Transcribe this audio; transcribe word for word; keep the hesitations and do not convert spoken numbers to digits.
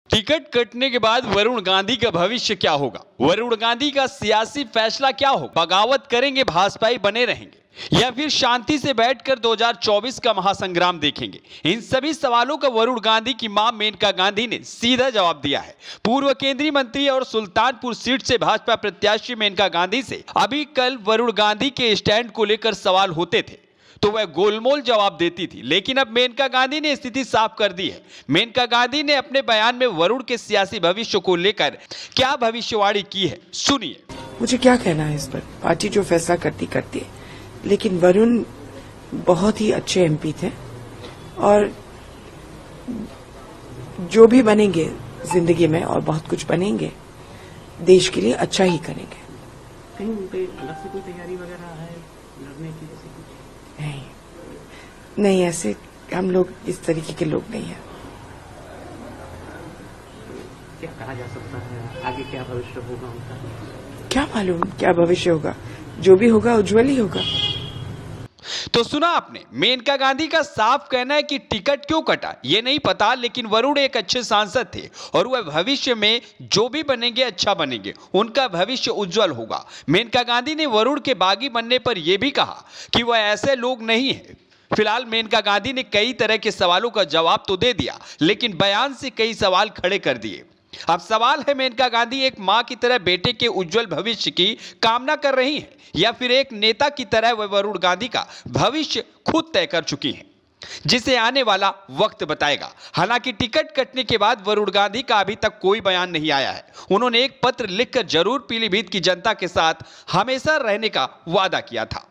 Ticket कटने के बाद वरुण गांधी का भविष्य क्या होगा? वरुण गांधी का सियासी फैसला क्या होगा? बगावत करेंगे, भाजपाई बने रहेंगे या फिर शांति से बैठकर दो हज़ार चौबीस का महासंग्राम देखेंगे? इन सभी सवालों का वरुण गांधी की मां मेनका गांधी ने सीधा जवाब दिया है। पूर्व केंद्रीय मंत्री और सुल्तानपुर सीट से भाजपा प्रत्याशी मेनका गांधी से अभी कल वरुण गांधी के स्टैंड को लेकर सवाल होते थे तो वह गोलमोल जवाब देती थी, लेकिन अब मेनका गांधी ने स्थिति साफ कर दी है। मेनका गांधी ने अपने बयान में वरुण के सियासी भविष्य को लेकर क्या भविष्यवाणी की है, सुनिए। मुझे क्या कहना है इस पर, पार्टी जो फैसला करती करती है, लेकिन वरुण बहुत ही अच्छे एमपी थे और जो भी बनेंगे जिंदगी में और बहुत कुछ बनेंगे, देश के लिए अच्छा ही करेंगे। कहीं उन पे अलग से कोई तैयारी वगैरह है लड़ने की? नहीं नहीं, ऐसे हम लोग इस तरीके के लोग नहीं हैं। क्या कहा जा सकता है, आगे क्या भविष्य होगा उनका? क्या मालूम क्या भविष्य होगा, जो भी होगा उज्जवल ही होगा। तो सुना आपने, मेनका गांधी का साफ कहना है कि टिकट क्यों कटा ये नहीं पता, लेकिन वरुण एक अच्छे सांसद थे और वह भविष्य में जो भी बनेंगे अच्छा बनेंगे, उनका भविष्य उज्जवल होगा। मेनका गांधी ने वरुण के बागी बनने पर यह भी कहा कि वह ऐसे लोग नहीं है। फिलहाल मेनका गांधी ने कई तरह के सवालों का जवाब तो दे दिया, लेकिन बयान से कई सवाल खड़े कर दिए। अब सवाल है, मेनका गांधी एक मां की तरह बेटे के उज्जवल भविष्य की कामना कर रही हैं या फिर एक नेता की तरह वह वरुण गांधी का भविष्य खुद तय कर चुकी हैं, जिसे आने वाला वक्त बताएगा। हालांकि टिकट कटने के बाद वरुण गांधी का अभी तक कोई बयान नहीं आया है। उन्होंने एक पत्र लिखकर जरूर पीलीभीत की जनता के साथ हमेशा रहने का वादा किया था।